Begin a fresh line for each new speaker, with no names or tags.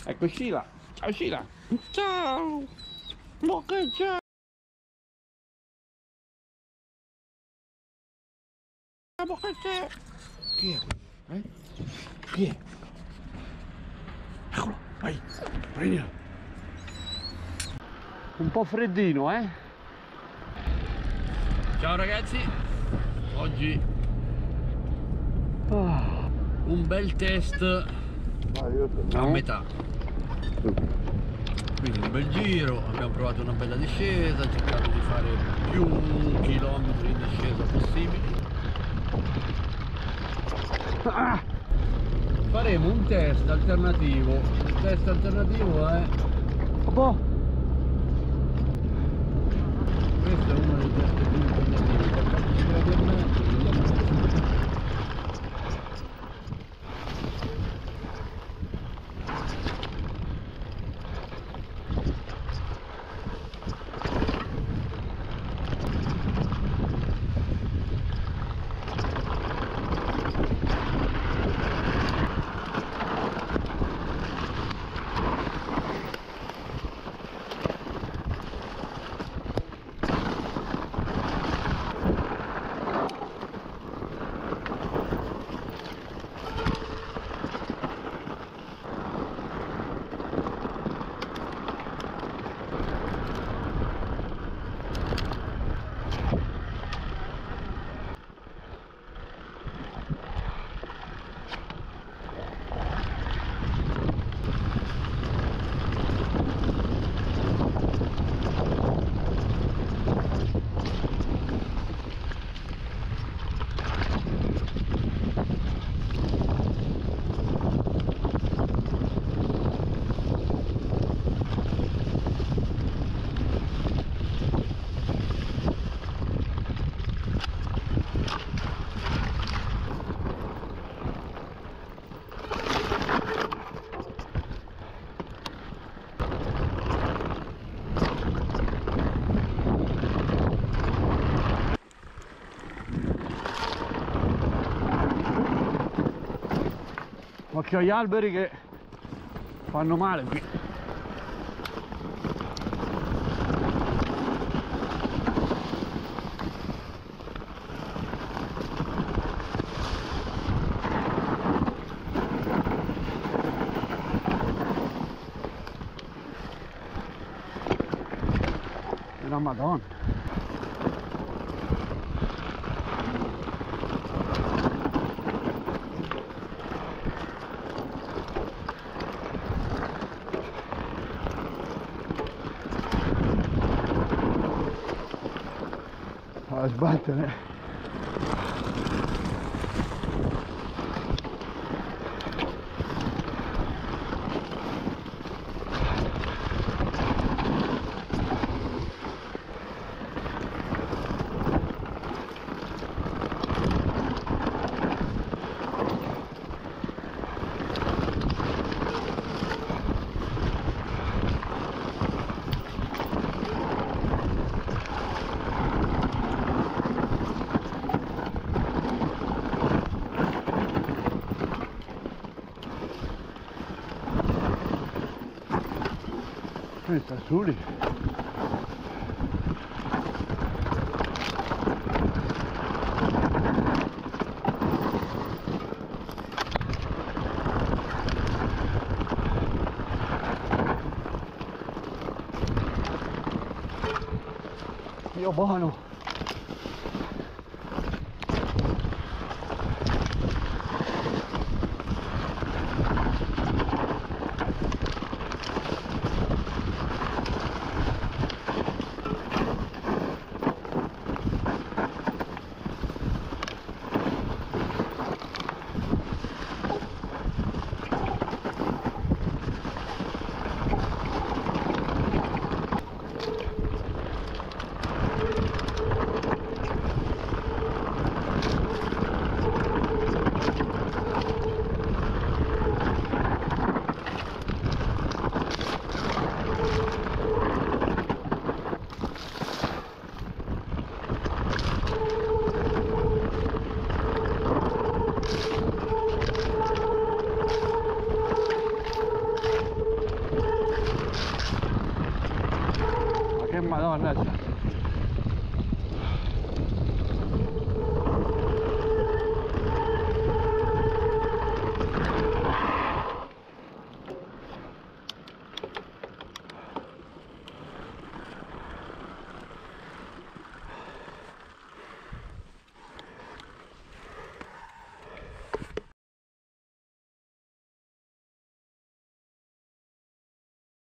Ecco Sheila. Ciao Sheila. Ciao. Ma che c'è? Ma che c'è? Chi è questo? Chi è? Eccolo, vai, prendilo. Un po' freddino, eh? Ciao ragazzi, oggi un bel test a metà. Quindi un bel giro, abbiamo provato una bella discesa, cercato di fare più chilometri in discesa possibili. Faremo un test alternativo. Il test alternativo è questo è uno dei test più impegnativi, 14 gradi e mezzo, vediamo. Occhio agli alberi che fanno male qui. E la Madonna. A sbattere. Sta su lì. Dio buono.
Madonna, cioè.